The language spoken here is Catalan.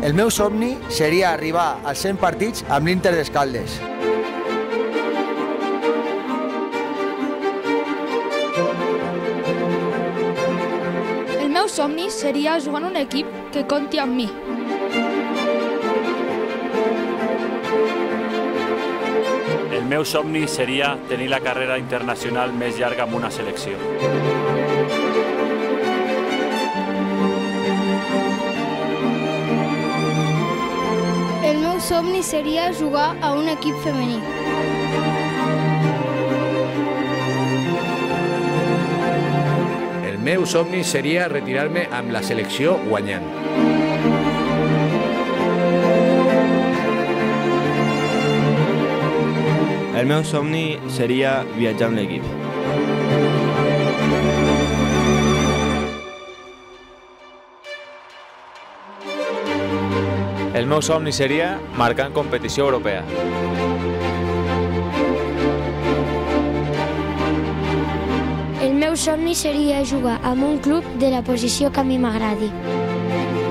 El meu somni seria arribar als 100 partits amb l'Inter d'Escaldes. El meu somni seria jugar en un equip que compti amb mi. El meu somni seria tenir la carrera internacional més llarga amb una selecció. El meu somni seria jugar a un equip femení. El meu somni seria retirar-me amb la selecció guanyant. El meu somni seria viatjar amb l'equip. El meu somni seria marcar en competició europea. El meu somni seria jugar en un club de la posició que a mi m'agradi.